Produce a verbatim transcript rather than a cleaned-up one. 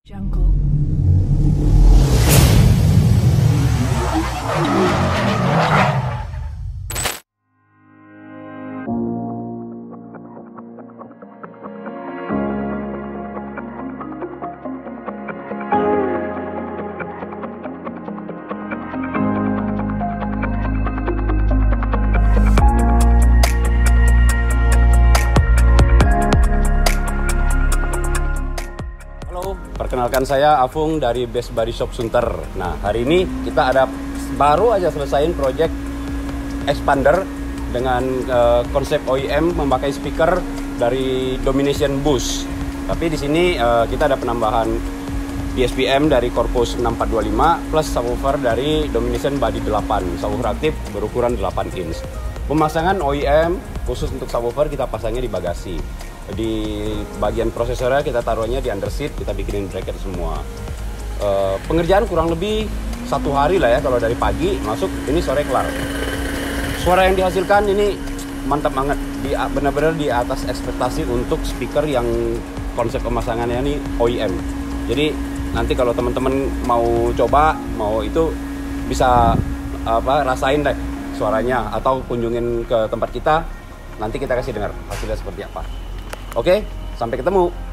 Jungle. Perkenalkan, saya Afung dari Best Body Shop Sunter. Nah, hari ini kita ada baru aja selesaiin project expander dengan uh, konsep O E M memakai speaker dari Domination Boost. Tapi di sini uh, kita ada penambahan D S P M dari Corpus enam empat dua lima plus subwoofer dari Domination Body delapan, subwoofer aktif berukuran delapan inch. Pemasangan O E M khusus untuk subwoofer kita pasangnya di bagasi. Di bagian prosesornya kita taruhnya di underseat, kita bikinin bracket semua. E, pengerjaan kurang lebih satu hari lah ya, kalau dari pagi masuk, ini sore kelar. Suara yang dihasilkan ini mantap banget, di, benar-benar di atas ekspektasi untuk speaker yang konsep pemasangannya ini O E M. Jadi nanti kalau teman-teman mau coba, mau itu bisa apa rasain deh suaranya, atau kunjungin ke tempat kita, nanti kita kasih dengar hasilnya seperti apa. Oke, sampai ketemu.